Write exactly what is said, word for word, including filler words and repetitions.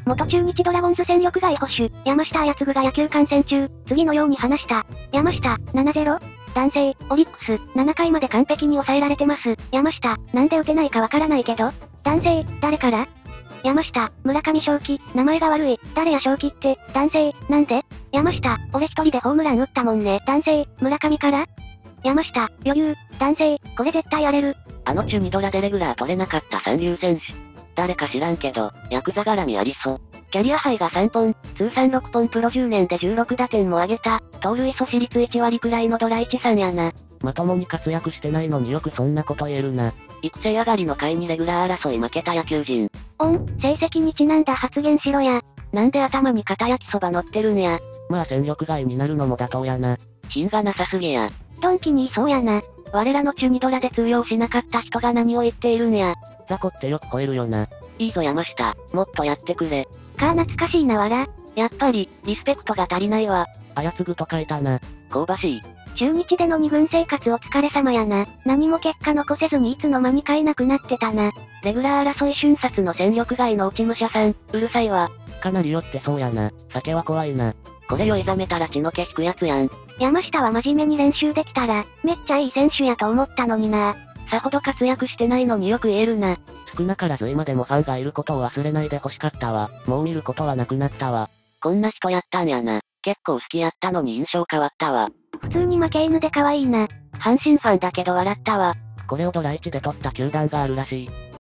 元中日ドラゴンズ戦力外捕手、山下綾嗣が野球観戦中、次のように話した。山下、ななたいゼロ? 男性、オリックス、ななかいまで完璧に抑えられてます。山下、なんで打てないかわからないけど。男性、誰から？山下、村上正輝、名前が悪い。誰や正輝って、男性、なんで？山下、俺一人でホームラン打ったもんね。男性、村上から？山下、余裕、男性、これ絶対やれる。 あの中にドラでレギュラー取れなかった三流選手。誰か知らんけど、ヤクザ絡みありそう。キャリアハイがさんぽん、通算ろっぽんプロじゅうねんでじゅうろくだてんも上げた、盗塁阻止率いちわりくらいのドラいちさんやな。 まともに活躍してないのによくそんなこと言えるな。 育成上がりの回にレギュラー争い負けた野球人。 おん、成績にちなんだ発言しろや。 なんで頭に片焼きそば乗ってるんや。 まあ戦力外になるのも妥当やな。 芯がなさすぎや。 ドンキにいそうやな。 我らの中にドラで通用しなかった人が何を言っているんや。 雑魚ってよく吠えるよな。 いいぞ山下、もっとやってくれ。 か懐かしいなわら。 やっぱり、リスペクトが足りないわ。 操ぐと書いたな。 香ばしい。 中日での二軍生活お疲れ様やな。何も結果残せずにいつの間にかいなくなってたな。 レギュラー争い瞬殺の戦力外の落ち武者さん、うるさいわ。 かなり酔ってそうやな。酒は怖いな。 これ酔いざめたら血の気引くやつやん。 山下は真面目に練習できたら、めっちゃいい選手やと思ったのにな。 さほど活躍してないのによく言えるな。 少なからず今でもファンがいることを忘れないで欲しかったわ。もう見ることはなくなったわ。 こんな人やったんやな。結構好きやったのに印象変わったわ。 普通に負け犬で可愛いな。 阪神ファンだけど笑ったわ。 これをドラいちで取った球団があるらしい。